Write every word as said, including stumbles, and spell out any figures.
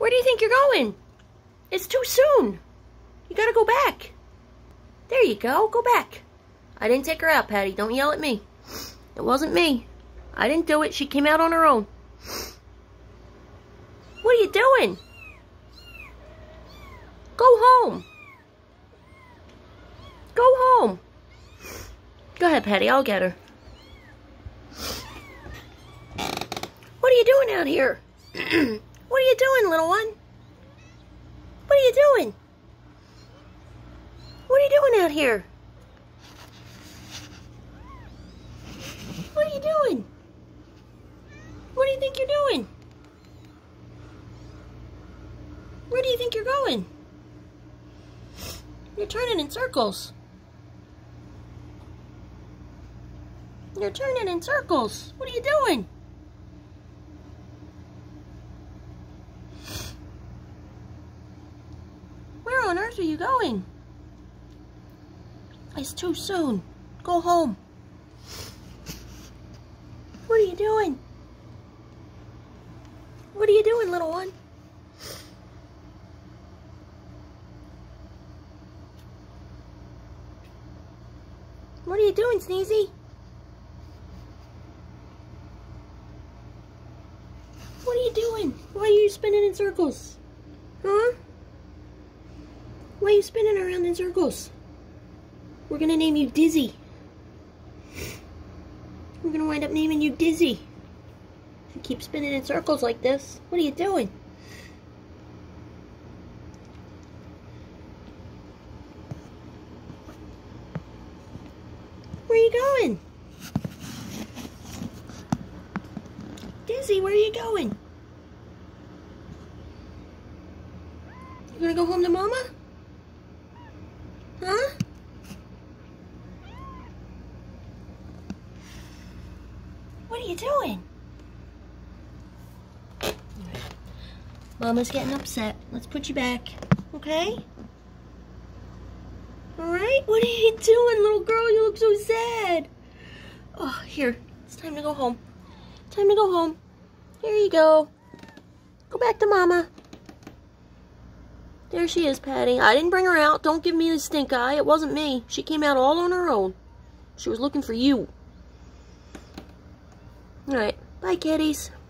Where do you think you're going? It's too soon. You gotta go back. There you go. Go back. I didn't take her out, Patty. Don't yell at me. It wasn't me. I didn't do it. She came out on her own. What are you doing? Go home. Go home. Go ahead, Patty. I'll get her. What are you doing out here? What are you doing, little one? What are you doing? What are you doing out here? What are you doing? What do you think you're doing? Where do you think you're going? You're turning in circles. You're turning in circles. What are you doing? Where on earth are you going? It's too soon. Go home. What are you doing? What are you doing, little one? What are you doing, Sneezy? What are you doing? Why are you spinning in circles? Huh? Why are you spinning around in circles? We're gonna name you Dizzy. We're gonna wind up naming you Dizzy. If you keep spinning in circles like this, what are you doing? Where are you going? Dizzy, where are you going? You gonna go home to Mama? Huh? What are you doing? Mama's getting upset. Let's put you back, okay? Alright? What are you doing, little girl? You look so sad. Oh, here. It's time to go home. Time to go home. Here you go. Go back to Mama. There she is, Patty. I didn't bring her out. Don't give me the stink eye. It wasn't me. She came out all on her own. She was looking for you. Alright. Bye, kitties.